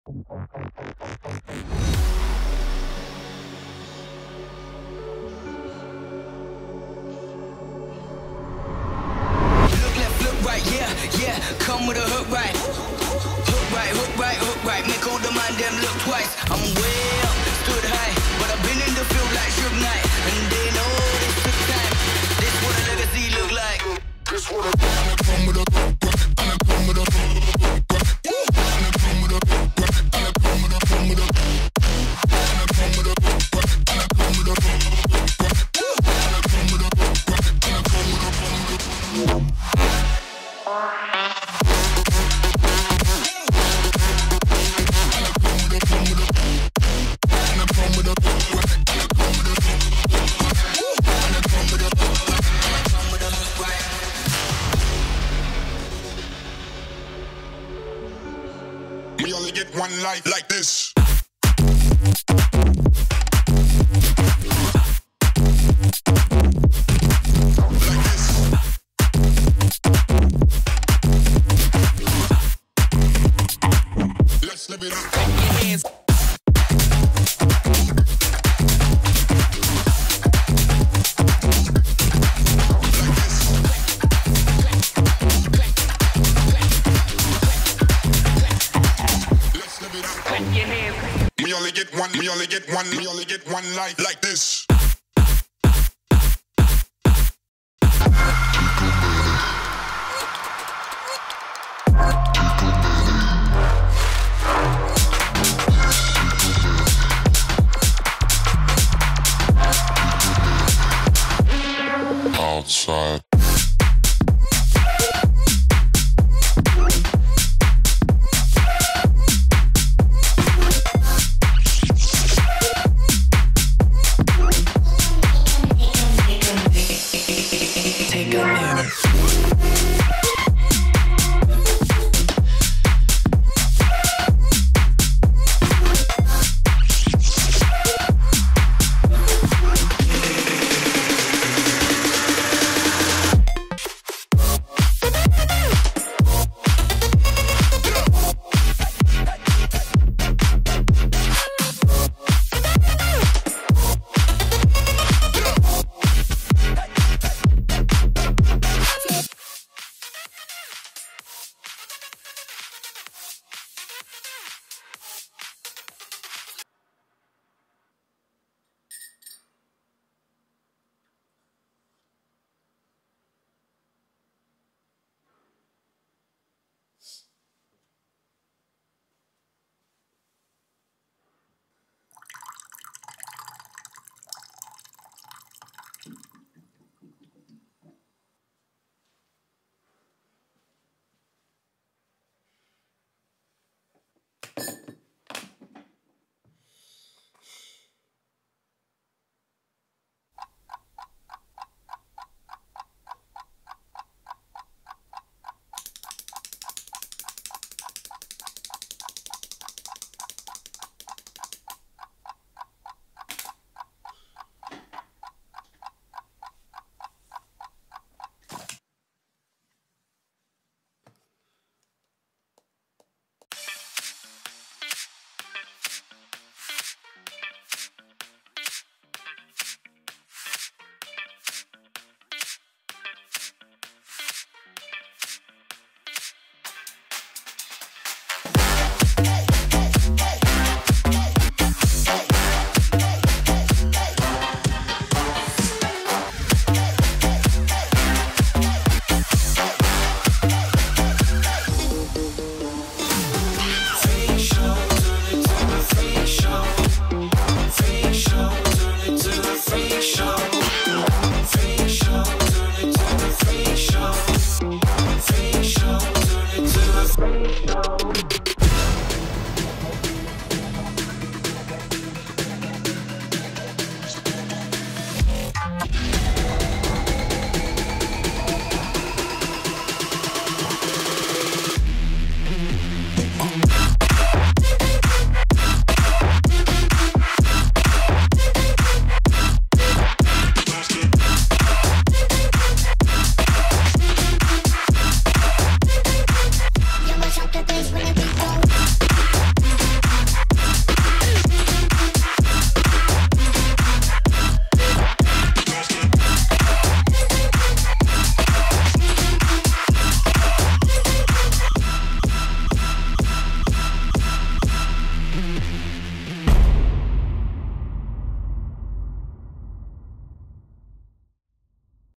Right, yeah, come with a hook right. Hook right, make all the mind them look twice. I'm way up, stood high, but I've been in the field like Suge Knight. And they know this took time, this what a legacy look like. This what a come with a come with a We only get one life like this. Like this. Let's live it up. Clap your hands. We only get one life like this.